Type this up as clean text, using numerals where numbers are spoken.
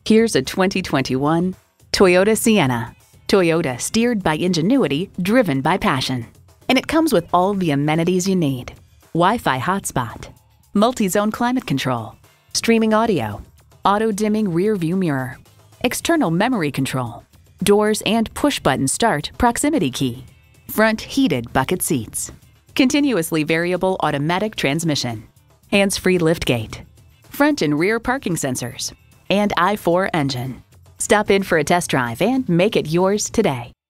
Here's a 2021 Toyota Sienna. Toyota, steered by ingenuity, driven by passion. And it comes with all the amenities you need. Wi-Fi hotspot, multi-zone climate control, streaming audio, auto-dimming rear view mirror, external memory control, doors and push-button start proximity key, front heated bucket seats, continuously variable automatic transmission, hands-free liftgate, front and rear parking sensors, and i4 engine. Stop in for a test drive and make it yours today.